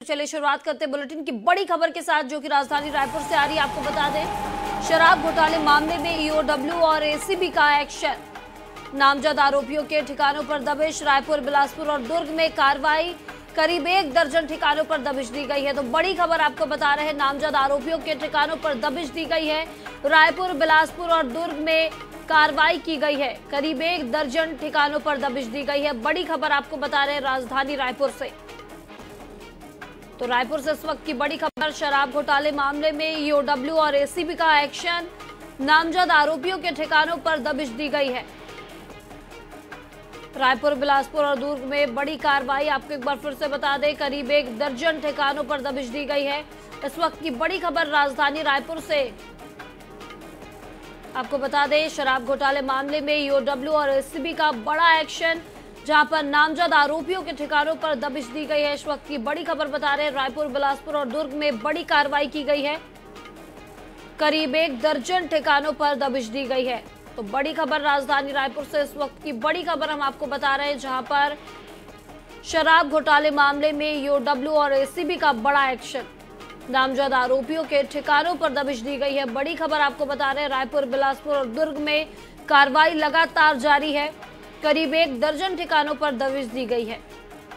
चलिए शुरुआत करते हैं बुलेटिन की बड़ी खबर के साथ, जो कि राजधानी रायपुर से आ रही है। आपको बता दें, शराब घोटाले मामले में ईओडब्ल्यू और एसीबी का एक्शन। नामजद आरोपियों के ठिकानों पर दबिश। रायपुर, बिलासपुर और दुर्ग में कार्रवाई। करीब 1 दर्जन ठिकानों पर दबिश दी गई है। तो बड़ी खबर आपको बता रहे हैं, नामजद आरोपियों के ठिकानों पर दबिश दी गई है। रायपुर, बिलासपुर और दुर्ग में कार्रवाई की गई है। करीब 1 दर्जन ठिकानों पर दबिश दी गई है। बड़ी खबर आपको बता रहे हैं राजधानी रायपुर से। तो रायपुर से इस वक्त की बड़ी खबर, शराब घोटाले मामले में ईओडब्ल्यू और एसीबी का एक्शन। नामजद आरोपियों के ठिकानों पर दबिश दी गई है। रायपुर, बिलासपुर और दुर्ग में बड़ी कार्रवाई। आपको एक बार फिर से बता दें, करीब 1 दर्जन ठिकानों पर दबिश दी गई है। इस वक्त की बड़ी खबर राजधानी रायपुर से। आपको बता दें, शराब घोटाले मामले में ईओडब्ल्यू और एसीबी का बड़ा एक्शन, जहां पर नामजद आरोपियों के ठिकानों पर दबिश दी गई है। इस वक्त की बड़ी खबर बता रहे हैं, रायपुर, बिलासपुर और दुर्ग में बड़ी कार्रवाई की गई है। करीब 1 दर्जन ठिकानों पर दबिश दी गई है। तो बड़ी खबर राजधानी रायपुर से, इस वक्त की बड़ी खबर हम आपको बता रहे हैं, जहां पर शराब घोटाले मामले में ईओडब्ल्यू और एसीबी का बड़ा एक्शन। नामजद आरोपियों के ठिकानों पर दबिश दी गई है। बड़ी खबर आपको बता रहे हैं, रायपुर, बिलासपुर और दुर्ग में कार्रवाई लगातार जारी है। करीब 1 दर्जन ठिकानों पर दबिश दी गई है।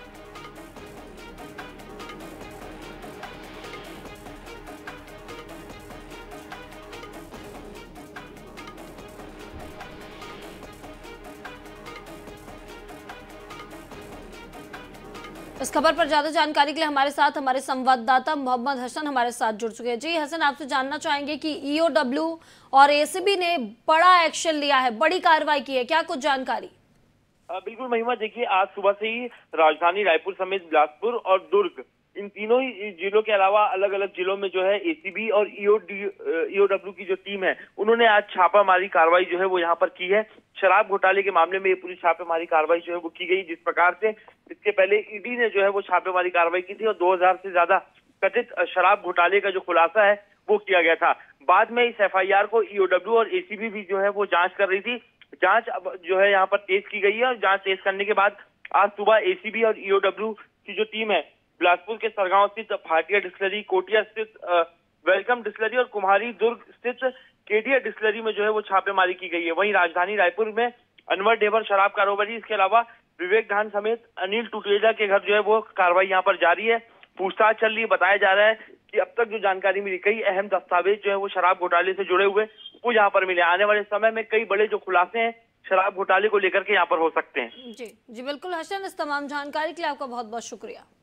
इस खबर पर ज्यादा जानकारी के लिए हमारे साथ हमारे संवाददाता मोहम्मद हसन हमारे साथ जुड़ चुके हैं। जी हसन, आपसे जानना चाहेंगे कि ईओडब्ल्यू और एसीबी ने बड़ा एक्शन लिया है, बड़ी कार्रवाई की है, क्या कुछ जानकारी? बिल्कुल महिमा, देखिए आज सुबह से ही राजधानी रायपुर समेत बिलासपुर और दुर्ग, इन तीनों ही जिलों के अलावा अलग अलग जिलों में जो है एसीबी और ईओडब्ल्यू की जो टीम है, उन्होंने आज छापामारी कार्रवाई जो है वो यहाँ पर की है। शराब घोटाले के मामले में ये पूरी छापेमारी कार्रवाई जो है वो की गई। जिस प्रकार से इसके पहले ईडी ने जो है वो छापेमारी कार्रवाई की थी और 2000 से ज्यादा कथित शराब घोटाले का जो खुलासा है वो किया गया था। बाद में इस एफआईआर को ईओडब्ल्यू और एसीबी भी जो है वो जांच कर रही थी। जांच अब जो है यहाँ पर तेज की गई है और जांच तेज करने के बाद आज सुबह एसीबी और ईओडब्ल्यू की जो टीम है, बिलासपुर के सरगांव स्थित भाटिया डिस्टिलरी, कोटिया स्थित वेलकम डिस्टिलरी और कुम्हारी दुर्ग स्थित केडिया डिस्टिलरी में जो है वो छापेमारी की गई है। वहीं राजधानी रायपुर में अनवर डेवर शराब कारोबारी, इसके अलावा विवेक धान समेत अनिल टुटेजा के घर जो है वो कार्रवाई यहाँ पर जारी है। पूछताछ चल रही है। बताया जा रहा है कि अब तक जो जानकारी मिली, कई अहम दस्तावेज जो है वो शराब घोटाले से जुड़े हुए वो यहाँ पर मिले। आने वाले समय में कई बड़े जो खुलासे हैं शराब घोटाले को लेकर के यहाँ पर हो सकते हैं। जी बिल्कुल हसन, इस तमाम जानकारी के लिए आपका बहुत बहुत शुक्रिया।